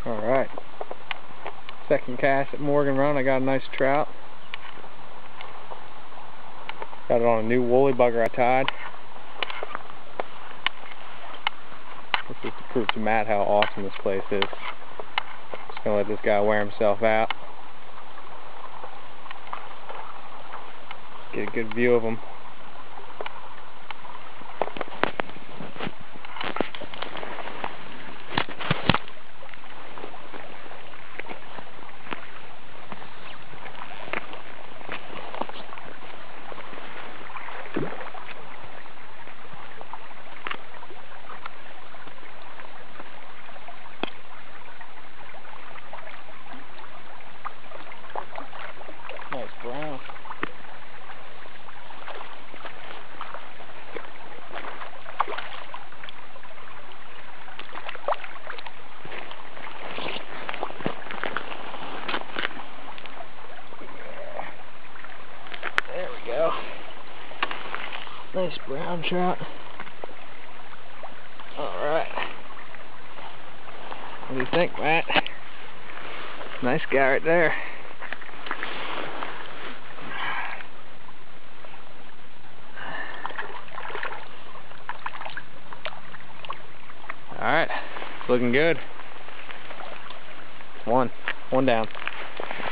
Alright. Second cast at Morgan Run. I got a nice trout. Got it on a new woolly bugger I tied. This is to prove to Matt how awesome this place is. Just gonna let this guy wear himself out. Get a good view of him. Nice brown. There we go. Nice brown trout. Alright. What do you think, Matt? Nice guy right there. Alright, looking good. One down.